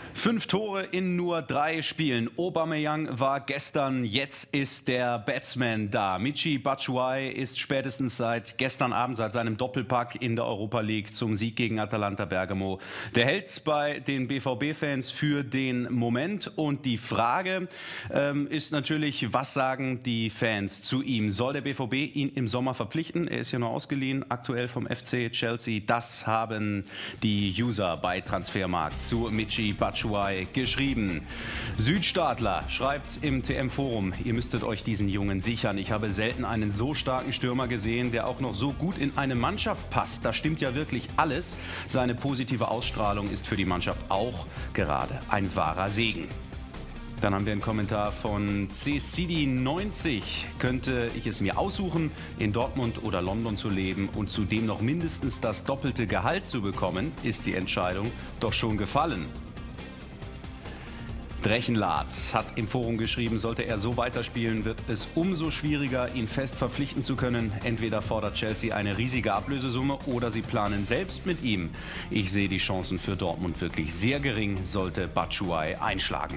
5 Tore in nur 3 Spielen. Aubameyang war gestern, jetzt ist der Batsman da. Michy Batshuayi ist spätestens seit gestern Abend, seit seinem Doppelpack in der Europa League zum Sieg gegen Atalanta Bergamo, der Held bei den BVB-Fans für den Moment. Und die Frage ist natürlich, was sagen die Fans zu ihm? Soll der BVB ihn im Sommer verpflichten? Er ist ja nur ausgeliehen, aktuell vom FC Chelsea. Das haben die User bei Transfermarkt zu Michy Batshuayi geschrieben. Südstaatler schreibt im TM-Forum, ihr müsstet euch diesen Jungen sichern. Ich habe selten einen so starken Stürmer gesehen, der auch noch so gut in eine Mannschaft passt. Da stimmt ja wirklich alles. Seine positive Ausstrahlung ist für die Mannschaft auch gerade ein wahrer Segen. Dann haben wir einen Kommentar von CCD90. Könnte ich es mir aussuchen, in Dortmund oder London zu leben und zudem noch mindestens das doppelte Gehalt zu bekommen, ist die Entscheidung doch schon gefallen. Drechenlad hat im Forum geschrieben, sollte er so weiterspielen, wird es umso schwieriger, ihn fest verpflichten zu können. Entweder fordert Chelsea eine riesige Ablösesumme oder sie planen selbst mit ihm. Ich sehe die Chancen für Dortmund wirklich sehr gering, sollte Batshuayi einschlagen.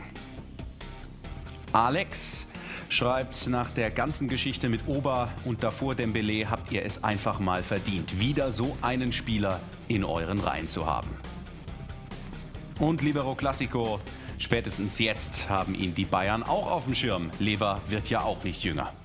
Alex schreibt, nach der ganzen Geschichte mit Oba und davor Dembélé habt ihr es einfach mal verdient, wieder so einen Spieler in euren Reihen zu haben. Und Libero Classico, spätestens jetzt haben ihn die Bayern auch auf dem Schirm. Lever wird ja auch nicht jünger.